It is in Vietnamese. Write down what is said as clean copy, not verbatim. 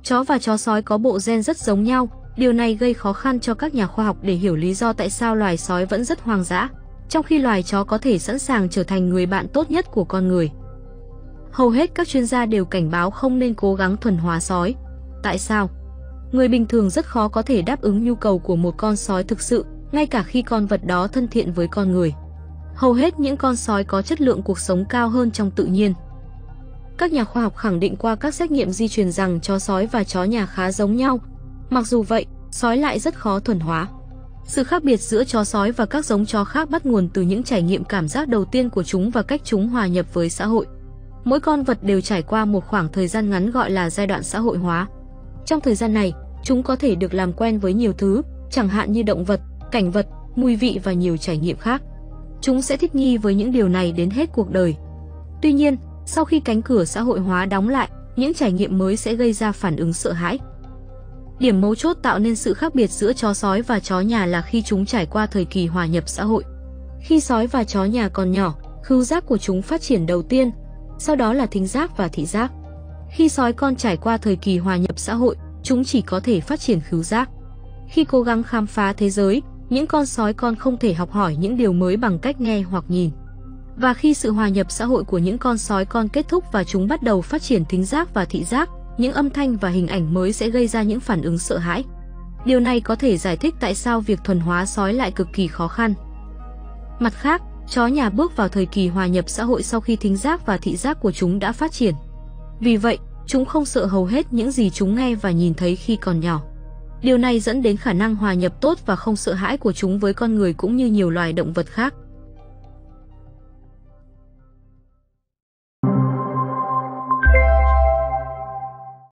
Chó và chó sói có bộ gen rất giống nhau, điều này gây khó khăn cho các nhà khoa học để hiểu lý do tại sao loài sói vẫn rất hoang dã, trong khi loài chó có thể sẵn sàng trở thành người bạn tốt nhất của con người. Hầu hết các chuyên gia đều cảnh báo không nên cố gắng thuần hóa sói. Tại sao? Người bình thường rất khó có thể đáp ứng nhu cầu của một con sói thực sự, ngay cả khi con vật đó thân thiện với con người. Hầu hết những con sói có chất lượng cuộc sống cao hơn trong tự nhiên. Các nhà khoa học khẳng định qua các xét nghiệm di truyền rằng chó sói và chó nhà khá giống nhau. Mặc dù vậy, sói lại rất khó thuần hóa. Sự khác biệt giữa chó sói và các giống chó khác bắt nguồn từ những trải nghiệm cảm giác đầu tiên của chúng và cách chúng hòa nhập với xã hội. Mỗi con vật đều trải qua một khoảng thời gian ngắn gọi là giai đoạn xã hội hóa. Trong thời gian này, chúng có thể được làm quen với nhiều thứ, chẳng hạn như động vật, cảnh vật, mùi vị và nhiều trải nghiệm khác. Chúng sẽ thích nghi với những điều này đến hết cuộc đời. Tuy nhiên, sau khi cánh cửa xã hội hóa đóng lại, những trải nghiệm mới sẽ gây ra phản ứng sợ hãi. Điểm mấu chốt tạo nên sự khác biệt giữa chó sói và chó nhà là khi chúng trải qua thời kỳ hòa nhập xã hội. Khi sói và chó nhà còn nhỏ, khứu giác của chúng phát triển đầu tiên, sau đó là thính giác và thị giác. Khi sói con trải qua thời kỳ hòa nhập xã hội, chúng chỉ có thể phát triển khứu giác. Khi cố gắng khám phá thế giới, những con sói con không thể học hỏi những điều mới bằng cách nghe hoặc nhìn. Và khi sự hòa nhập xã hội của những con sói con kết thúc và chúng bắt đầu phát triển thính giác và thị giác, những âm thanh và hình ảnh mới sẽ gây ra những phản ứng sợ hãi. Điều này có thể giải thích tại sao việc thuần hóa sói lại cực kỳ khó khăn. Mặt khác, chó nhà bước vào thời kỳ hòa nhập xã hội sau khi thính giác và thị giác của chúng đã phát triển. Vì vậy, chúng không sợ hầu hết những gì chúng nghe và nhìn thấy khi còn nhỏ. Điều này dẫn đến khả năng hòa nhập tốt và không sợ hãi của chúng với con người cũng như nhiều loài động vật khác.